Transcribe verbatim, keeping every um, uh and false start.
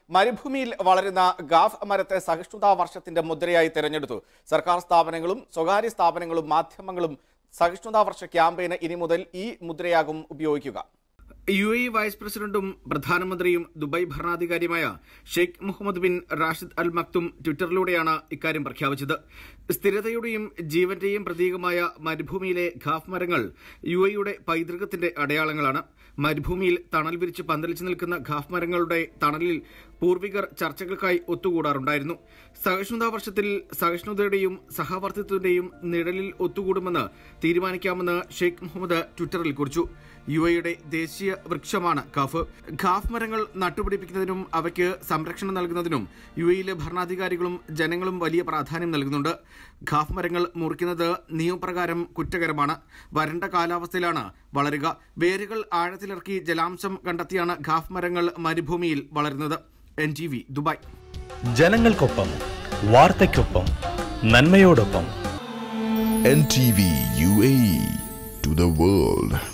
മരുഭൂമിയിൽ വളരുന്ന ഗാഫ് മരത്തെ സഹിഷ്ണുതാ വർഷത്തിന്റെ മുദ്രയായി തെരഞ്ഞെടുത്തു. സർക്കാർ സ്ഥാപനങ്ങളും സ്വകാര്യ സ്ഥാപനങ്ങളും മാധ്യമങ്ങളും സഹിഷ്ണുതാ വർഷ ക്യാമ്പയിന് ഇനി മുതൽ ഈ മുദ്രയാകും ഉപയോഗിക്കുക. യു എ വൈസ് പ്രസിഡന്റും പ്രധാനമന്ത്രിയും ദുബായ് ഭരണാധികാരിയുമായ Sheikh Mohammed bin Rashid Al Maktoum ട്വിറ്ററിലൂടെയാണ് ഇക്കാര്യം പ്രഖ്യാപിച്ചത്. സ്ഥിരതയുടെയും ജീവന്റെയും പ്രതീകമായ മരുഭൂമിയിലെ ഖാഫ് മരങ്ങൾ യു എയുടെ പൈതൃകത്തിന്റെ അടയാളങ്ങളാണ്. മരുഭൂമിയിൽ തണൽ വിരിച്ച് പന്തലിച്ചു നിൽക്കുന്ന ഖാഫ് മരങ്ങളുടെ തണലിൽ പൂർവികർ ചർച്ചകൾക്കായി ഒത്തുകൂടാറുണ്ടായിരുന്നു. സഹിഷ്ണുതാ വർഷത്തിൽ സഹിഷ്ണുതയുടെയും സഹവർത്തിത്വത്തിന്റെയും നിഴലിൽ ഒത്തുകൂടുമെന്ന് തീരുമാനിക്കാമെന്ന് ഷെയ്ഖ് മുഹമ്മദ് ട്വിറ്ററിൽ കുറിച്ചു. യു എയുടെ ദേശീയ വൃക്ഷമാണ് ഖാഫ്. ഖാഫ് മരങ്ങൾ നട്ടുപിടിപ്പിക്കുന്നതിനും അവയ്ക്ക് സംരക്ഷണം നൽകുന്നതിനും യു എയിലെ ഭരണാധികാരികളും ജനങ്ങളും വലിയ പ്രാധാന്യം നൽകുന്നുണ്ട്. ഖാഫ് മരങ്ങൾ മുറിക്കുന്നത് നിയമപ്രകാരം കുറ്റകരമാണ്. വരണ്ട കാലാവസ്ഥയിലാണ് വളരുക. വേരുകൾ ആഴത്തിലിറക്കി ജലാംശം കണ്ടെത്തിയാണ് ഖാഫ് മരങ്ങൾ മരുഭൂമിയിൽ വളരുന്നത്. N T V Dubai. ജനങ്ങൾക്കൊപ്പം വാർത്തയ്ക്കൊപ്പം നന്മയോടൊപ്പം. N T V U A E to the world.